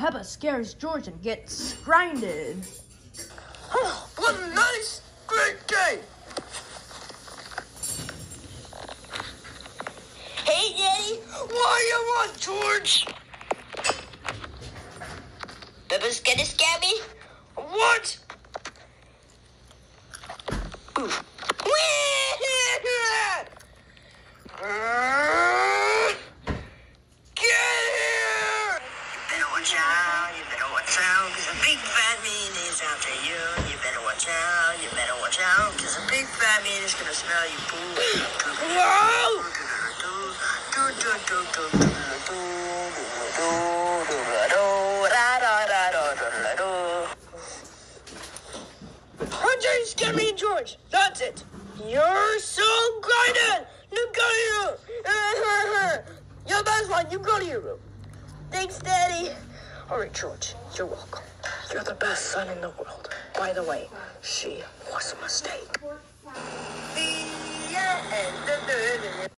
Peppa scares George and gets grinded. Oh, what a nice, great day! Hey, Daddy, what do you want, George? Peppa's gonna scare me? What? Ooh. Cause a big fat man is after you. You better watch out, cause a big fat man is gonna smell you poo. Hunter, you scared me and George. That's it. You're so grinded. You go to your room. Yo, that's fine. You go to your room. Thanks, Daddy. All right, George, you're welcome. You're the best son in the world. By the way, she was a mistake.